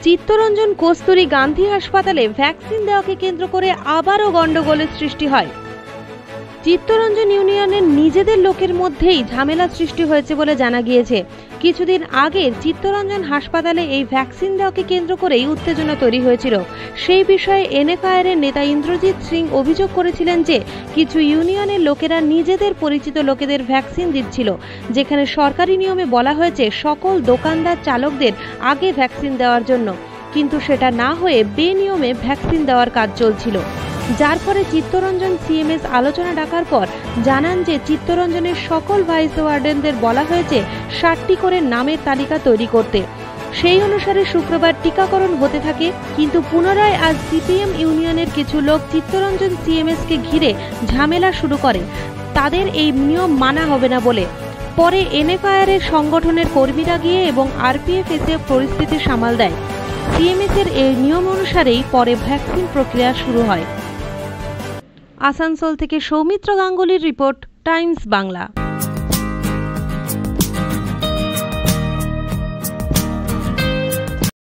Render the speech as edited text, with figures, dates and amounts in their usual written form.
চিত্তরঞ্জন কস্তুরী গান্ধী হাসপাতালে ভ্যাকসিন দেওয়াকে কেন্দ্র করে আবারও গন্ডগোলের সৃষ্টি হয়। চিত্তরঞ্জন ইউনিয়নের নিজেদের লোকের মধ্যেই ঝামেলা সৃষ্টি হয়েছে বলে জানা গিয়েছে। কিছুদিন আগে চিত্তরঞ্জন হাসপাতালে এই ভ্যাকসিন দেওয়াকে কেন্দ্র করেই উত্তেজনা তৈরি হয়েছিল। সেই বিষয়ে এনএফআইআর এর নেতা ইন্দ্রজিৎ সিং অভিযোগ করেছিলেন যে কিছু ইউনিয়নের লোকেরা নিজেদের পরিচিত লোকেদের ভ্যাকসিন দিচ্ছিল, যেখানে সরকারি নিয়মে বলা হয়েছে সকল দোকানদার চালকদের আগে ভ্যাকসিন দেওয়ার জন্য, কিন্তু সেটা না হয়ে বেনিয়মে ভ্যাকসিন দেওয়ার কাজ চলছিল। যার পরে চিত্তরঞ্জন সিএমএস আলোচনা ডাকার পর জানান যে চিত্তরঞ্জনের সকল ভাইস ওয়ার্ডেনদের বলা হয়েছে 60টি করে নামের তালিকা তৈরি করতে। সেই অনুসারে শুক্রবার টিকাকরণ হতে থাকে, কিন্তু পুনরায় আজ সিপিএম ইউনিয়নের কিছু লোক চিত্তরঞ্জন সিএমএসকে ঘিরে ঝামেলা শুরু করে, তাদের এই নিয়ম মানা হবে না বলে। পরে এনএফআইআর এর সংগঠনের কর্মীরা গিয়ে এবং আরপিএফ এসে পরিস্থিতি সামাল দেয়। সিএমএস এর এই নিয়ম অনুসারেই পরে ভ্যাকসিন প্রক্রিয়া শুরু হয়। আসানসোল থেকে সৌমিত্র গাঙ্গুলির রিপোর্ট, টাইমস বাংলা।